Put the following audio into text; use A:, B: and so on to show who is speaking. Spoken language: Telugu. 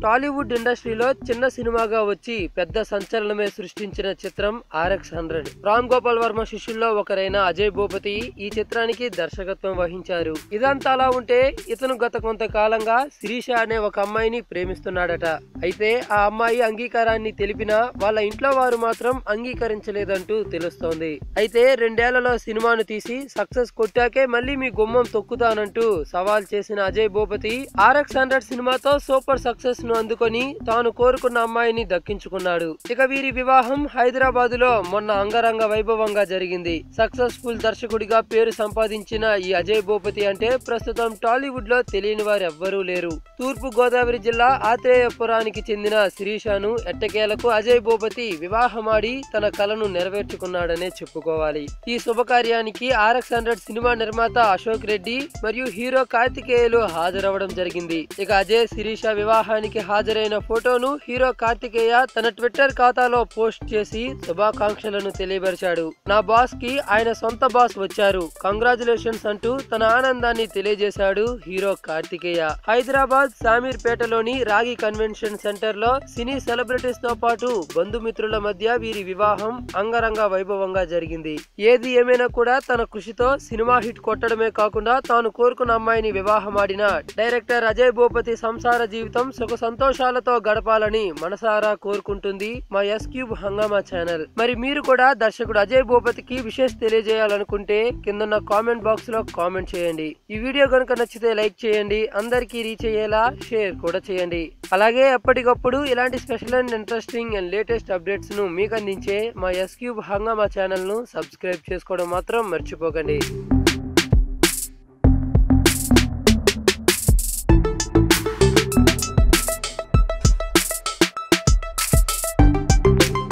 A: టాలీవుడ్ ఇండస్ట్రీలో చిన్న సినిమాగా వచ్చి పెద్ద సంచలనమే సృష్టించిన చిత్రం RX100. రామ్ గోపాల్ వర్మ శిష్యుల్లో ఒకరైన అజయ్ భూపతి ఈ చిత్రానికి దర్శకత్వం వహించారు. ఇదంతా అలా ఉంటే ఇతను గత కొంతకాలంగా శిరీష అనే ఒక అమ్మాయిని ప్రేమిస్తున్నాడట. అయితే ఆ అమ్మాయి అంగీకారాన్ని తెలిపినా వాళ్ళ ఇంట్లో వారు మాత్రం అంగీకరించలేదంటూ తెలుస్తోంది. అయితే 2 ఏళ్లలో సినిమాను తీసి సక్సెస్ కొట్టాకే మళ్ళీ మీ గుమ్మం తొక్కుతానంటూ సవాల్ చేసిన అజయ్ భూపతి RX100 సినిమాతో సూపర్ సక్సెస్ ను అందుకొని తాను కోరుకున్న అమ్మాయిని దక్కించుకున్నాడు. ఇక వీరి వివాహం హైదరాబాద్ లో మొన్న అంగరంగ వైభవంగా జరిగింది. సక్సెస్ఫుల్ దర్శకుడిగా పేరు సంపాదించిన ఈ అజయ్ భూపతి అంటే ప్రస్తుతం టాలీవుడ్ లో తెలియని వారు ఎవ్వరూ లేరు. తూర్పు గోదావరి జిల్లా ఆత్రేయపురానికి చెందిన శిరీషను ఎట్టకేలకు అజయ్ భూపతి వివాహమాడి తన కలను నెరవేర్చుకున్నాడనే చెప్పుకోవాలి. ఈ శుభకార్యానికి RX100 సినిమా నిర్మాత అశోక్ రెడ్డి మరియు హీరో కార్తికేయులు హాజరవడం జరిగింది. ఇక అజయ్ శిరీష వివాహానికి హాజరైన ఫోటోను హీరో కార్తికేయ తన ట్విట్టర్ ఖాతాలో పోస్ట్ చేసి శుభాకాంక్షలను తెలియపరిచాడు. నా బాస్ కి ఆయన సొంత బాస్ వచ్చారు, కంగ్రాచులేషన్స్ అంటూ తన ఆనందాన్ని తెలియజేశాడు హీరో కార్తికేయ. హైదరాబాద్ సామీర్ పేటలోని రాగి కన్వెన్షన్ సెంటర్ లో సినీ సెలబ్రిటీస్ తో పాటు బంధుమిత్రుల మధ్య వీరి వివాహం అంగరంగ వైభవంగా జరిగింది. ఏది ఏమైనా కూడా తన కృషితో సినిమా హిట్ కొట్టడమే కాకుండా తాను కోరుకున్న అమ్మాయిని వివాహమాడిన డైరెక్టర్ అజయ్ భూపతి సంసార జీవితం సుఖ సంతోషాలతో గడపాలని మనసారా కోరుకుంటుంది మా S-Cube హంగామా ఛానల్. మరి మీరు కూడా దర్శకుడు అజయ్ భూపతికి విషెస్ తెలియజేయాలనుకుంటే కిందన్న కామెంట్ బాక్స్ లో కామెంట్ చేయండి. ఈ వీడియో కనుక నచ్చితే లైక్ చేయండి, అందరికీ రీచ్ అయ్యేలా షేర్ కూడా చేయండి. అలాగే ఎప్పటికప్పుడు ఇలాంటి special and interesting and latest updates ను మీకు అందించే మా S-Cube హంగామా ఛానల్ ను సబ్స్క్రైబ్ చేసుకోవడం మాత్రం మర్చిపోకండి.